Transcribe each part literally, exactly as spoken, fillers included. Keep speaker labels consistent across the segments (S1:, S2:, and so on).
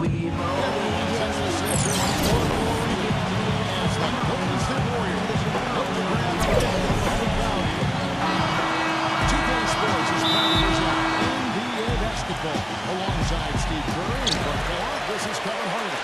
S1: Alongside Steve Kerr and Clark, this is Kevin Harlan.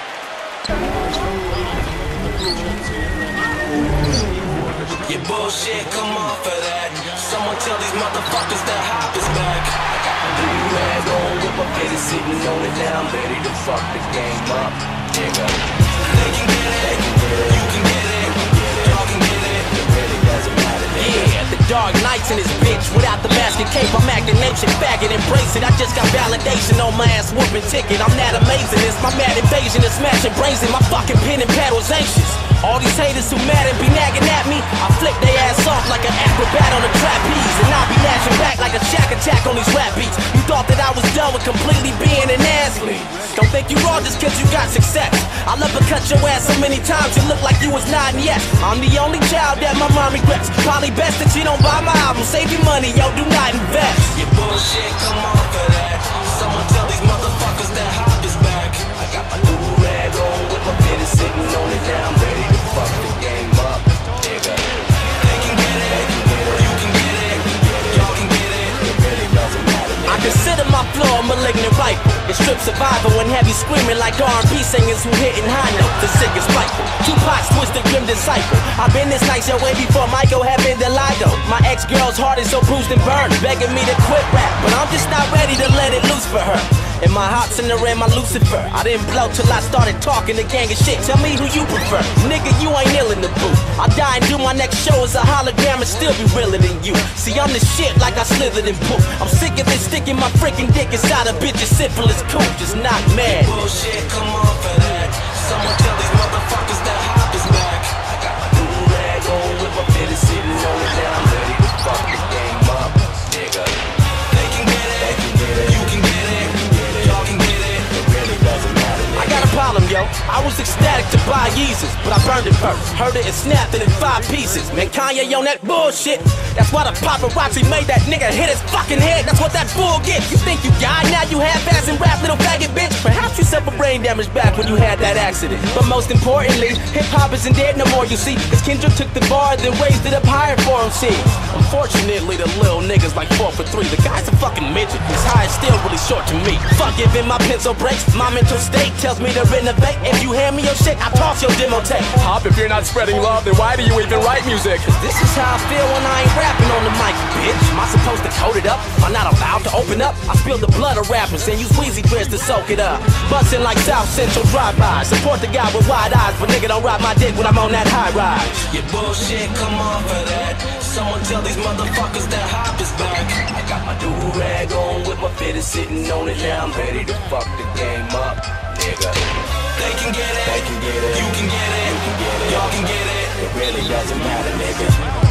S2: Your bullshit, come off of that. Someone tell these motherfuckers that Hop is back. I got my blue rag on with my fitted sitting on it now. I'm ready to fuck the game up, nigga. They can get it, they can get it, you can get it, y'all can get it. It really doesn't matter, nigga.
S3: Yeah, the dark nights in this bitch. Without the mask and cape, I'm acting ancient. Faggot, embrace it. I just got validation on my ass whooping ticket. I'm that amazing. It's my mad invasion. It's smashing brains in my fucking pen and paddle's anxious. All these haters who mad and be nagging at me, I flip they ass off like an acrobat on a trapeze. And I'll be lashing back like a shack attack on these rap beats. You thought that I was done with completely being an athlete. Don't think you raw just cause you got success. I love to cut your ass so many times you look like you was nodding yes. I'm the only child that my mom regrets. Probably best that you don't buy my album. Save your money, yo, do not invest.
S2: Your bullshit, come off of that. Someone tell these motherfuckers that Hop is back. I got my new rag on with my fitted sitting on it now. I'm ready to fuck the game up, nigga. They can get it, they can get it, you can get it, y'all can get it. It really doesn't matter, nigga.
S3: I consider my flow a malignant rifle. It strips survival and heavy screaming like R and B singers who hitting high notes. The sickest rifle. Tupac's twisted grim disciple. I've been this nice your way before Michael had been Delido. My ex-girl's heart is so bruised and burned, begging me to quit rap, but I'm just not ready to let it loose for her. And my heart's in the rim, my Lucifer. I didn't blow till I started talking the gang of shit. Tell me who you prefer. Nigga, you ain't ill in the booth. I die and do my next show as a hologram and still be realer than you. See, I'm the shit like I slithered in poop. I'm sick of this sticking my freaking dick inside a bitch's syphilis coop. Just not mad.
S2: Bullshit, come off of that. Someone tell these motherfuckers that Hop is back. I got my new rag on with my fitted sitting on it now. I'm ready to fuck the game up, nigga. They can get it, they can get it, you can get it, y'all can get it. It really doesn't matter, nigga.
S3: I got a problem, yo. I was ecstatic to buy Yeezus, but I burned it first. Heard it and snapped it in five pieces. Man, Kanye on that bullshit. That's why the paparazzi made that nigga hit his fucking head. That's what that fool get. You think you got, now you half-ass and rap, little faggot bitch. Perhaps you suffered brain damage back when you had that accident. But most importantly, hip-hop isn't dead no more, you see. Cause Kendrick took the bar, then raised it up higher for him, see. Unfortunately, the little niggas like four for three. The guy's a fucking midget. His high is still really short to me. Fuck giving my pencil breaks. My mental state tells me to renovate. If you hand me your shit, I toss your demo tape.
S4: Hop, if you're not spreading love, then why do you even write music?
S3: Cause this is how I feel when I ain't rapping on the mic, bitch. Am I supposed to code it up? Am I not allowed to open up? I spill the blood of rappers and use Weezy Grizz to soak it up. Bustin' like South Central drive-by. Support the guy with wide eyes, but nigga don't ride my dick when I'm on that high rise.
S2: Your bullshit, come off of that. Someone tell these motherfuckers that Hop is back. I got my new rag on with my fitted sitting on it now. I'm ready to fuck the game up, nigga. They can get it, they can get it, you can get it, you can get it, y'all can get it. It really doesn't matter, nigga.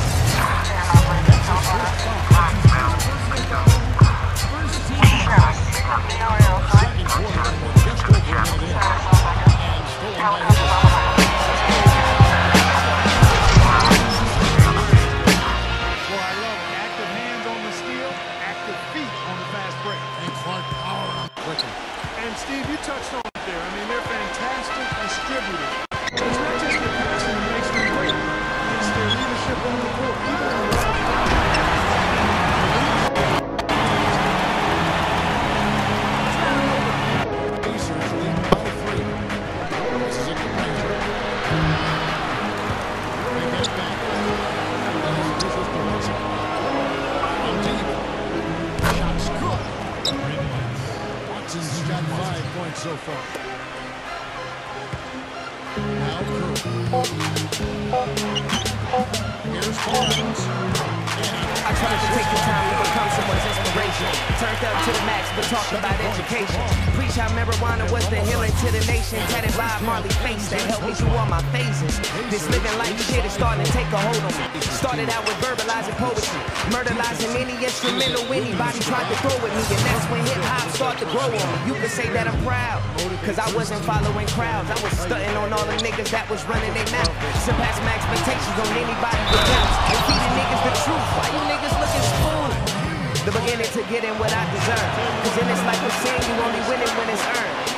S1: And Steve, you touched on it there. I mean, they're fantastic distributors. It's not just the passing that makes them great. It's their leadership on the court. Even on the Pacers lead by three. This is it. They get back. This is the whistle. On deep. Shots good. Watson's got five points so far. Now Kerr. Here's Barnes.
S5: I tried to take the time to become someone's inspiration. Turned up to the max, but talked about education. Preach how marijuana was the healing to the nation. Tatted live Marley face that helped me through all my phases. This living life shit is starting to take a hold on me. Started out with verbalizing poetry, murderizing any instrumental anybody tried to throw at me. And that's when hip-hop started to grow on me. You could say that I'm proud, cause I wasn't following crowds. I was stunting on all the niggas that was running their mouth. Surpassed my expectations on anybody with doubts. And feeding niggas the truth. Why you niggas looking spoon? The beginning to getting what I deserve. Cause in this life of sin, you only win it when it's earned.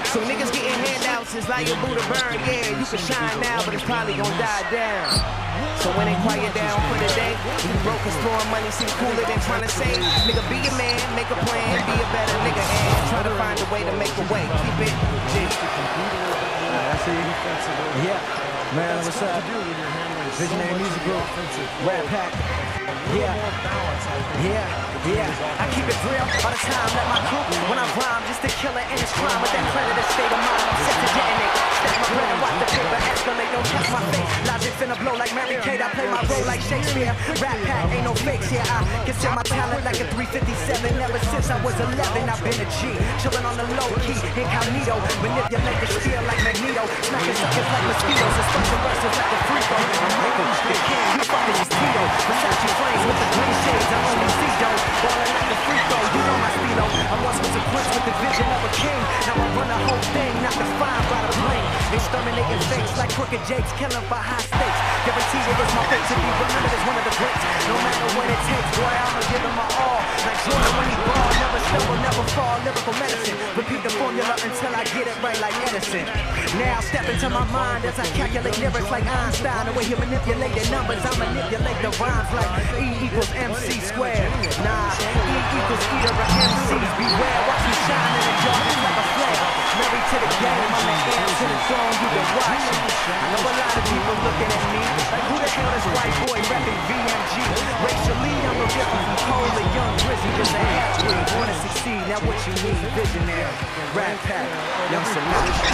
S5: So niggas getting handouts is like a Buddha burn. Yeah, you can shine now, but it's probably gonna die down. So when they quiet down for the day, you broke and throwing money seem cooler than trying to say, nigga, be a man, make a plan, be a better nigga, and try to find a way to make a way. Keep it G.
S6: I see. Yeah, man, what's up? Visionary Music Group, Rat Pack. Yeah, yeah, yeah. I keep it real all the time. Let my crew, when I rhyme, just a killer in his crime. With that predator state of mind, I'm set to detonate. Stack my bread and watch the paper escalate. Don't touch my face. Logic finna blow like Mary Kate. I play my role like Shakespeare. Rat Pack, ain't no fakes here. I consider my talent like a three fifty-seven. Ever since I was eleven, I've been a G. Chillin' on the low key, incognito. Manipulate the steel like Magneto. Smacking suckers like mosquitoes. Instruction verses like a free throw. I'm Michael, the king, you fucking is Tito. Versace flames with the green shades. I only see dough. Ballin' like a free throw. You know my speedo. I once was a prince with the vision of a king. Now I run the whole thing, not defined by the bling. Exterminating fakes like crooked jakes, killing for high stakes. Guaranteed it is my fate to be remembered as one of the greats. No matter what it takes, boy, I'ma give them my all. Like Jordan when he ball, never stumble, never fall. Lyrical medicine, repeat the formula until I get it right like Edison. Now step into my mind as I calculate lyrics like Einstein. The way you manipulate the numbers, I manipulate the rhymes like E equals M C squared. Nah, E equals eater of M Cs. Beware, watch me shine in the dark like a flare. Married to the game, I'm the heir to the throne. You can watch. I know a lot of people looking at me like, who the hell is white boy rapping V M G? Racially, I'm no different from Cole or Young Drizzy, just a half-breed. Wanna succeed, now what you need? Visionary, Rat Pack, Young Selection.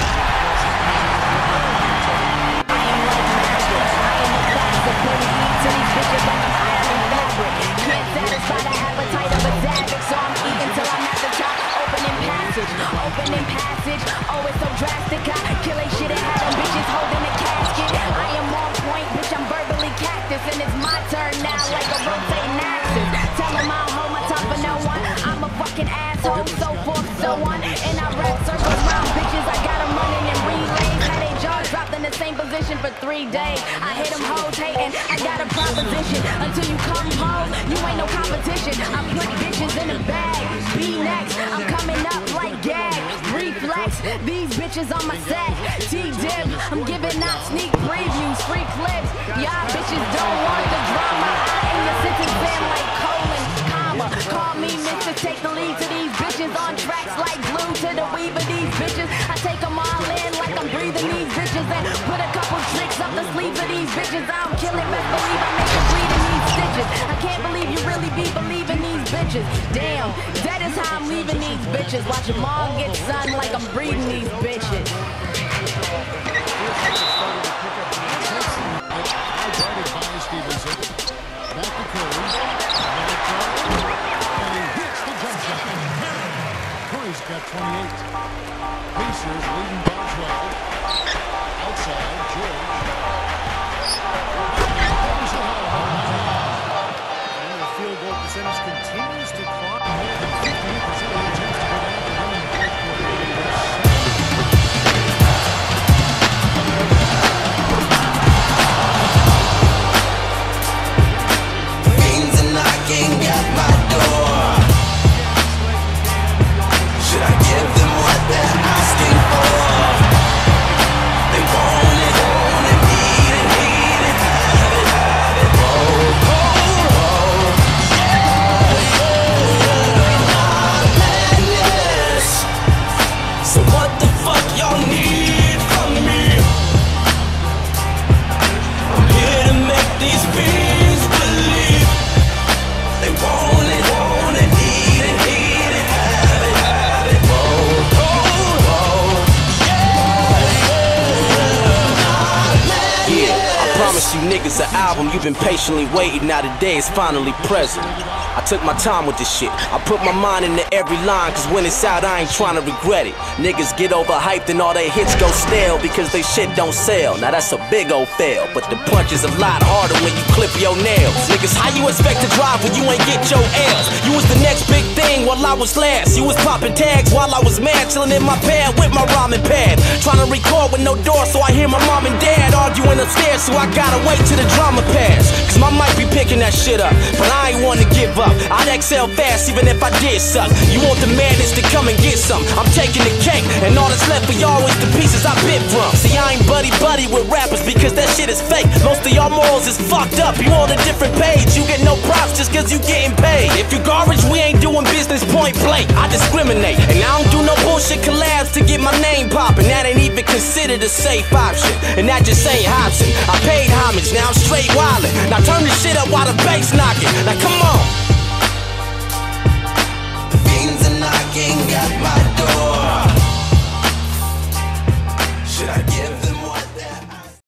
S7: Can't satisfy the appetite of a savage, so I'm eating till I'm at the top. Opening passage, opening passage. Oh, it's so drastic. I kill a shit and had them bitches holding a casket. I am on point, bitch. I'm verbally cactus, and it's my turn now, like a rotating axis. Tell them I don't hold my tongue for no one. I'm a fucking asshole, so forth, so on. And I rap circles round bitches. I got them running in relays. Had they jaws dropped in the same position for three days. I hit them hoes hating. I got a proposition. Until you come home, you ain't no competition. I put bitches in a bag. Be next. I'm coming up like gag. Reflex. These bitches on my set. T-dib. I'm giving out sneak previews. Free clips. Y'all bitches don't want the drama. I ain't a sentence fan like colon, comma. Call me Mister Take the lead to these bitches on tracks like glue to the weave of these bitches. I take them all in like I'm breathing these bitches and put a couple tricks up the sleeves of these bitches. I don't kill it, best believe I make them bleed in these stitches. I can't believe you really be believing these bitches. Damn, that is how I'm leaving these bitches. Watch them all get sun like I'm breeding these bitches.
S1: Back to Curry. And he hits the jump shot. Curry's got twenty-eight. Pacers leading by twelve. Outside, George. And the field goal percentage continues to climb. More than fifty percent of the attempts to go down to win in the fourth quarter.
S2: Knocking at my door. Should I give them what they're asking for? They want it, want it, need it, need it, have it, have it. Oh, oh, oh. Yeah, yeah. Not madness. So what the fuck y'all need from me? I'm here to make these fiends believe. They want it, want it, need it, need it, have it, have it. Whoa, whoa, whoa. Yeah, yeah.
S3: Yeah, I promise you niggas an album you've been patiently waiting. Now the day is finally present. I took my time with this shit. I put my mind into every line, cause when it's out I ain't trying to regret it. Niggas get overhyped and all their hits go stale because they shit don't sell. Now that's a big old fail, but the punch is a lot harder when you clip your nails. Niggas, how you expect to drive when you ain't get your L's? You was the next big thing while I was last. You was popping tags while I was mad, chilling in my pad with my rhyming pad. Trying to record with no door, so I hear my mom and dad arguing upstairs, so I gotta wait till the drama pass. Cause my mic be picking that shit up, but I ain't wanna give up. I'd excel fast even if I did suck. You want the madness to come and get some. I'm taking the cake, and all that's left for y'all is the pieces I bit from. See, I ain't buddy-buddy with rappers because that shit is fake. Most of y'all morals is fucked up. You on a different page. You get no props just cause you getting paid. If you garbage, we ain't doing business point blank. I discriminate, and I don't do no bullshit collabs to get my name poppin'. That ain't even considered a safe option, and that just ain't Hobson. I paid homage, now I'm straight wildin'. Now turn the shit up while the bass knockin'. Now come on.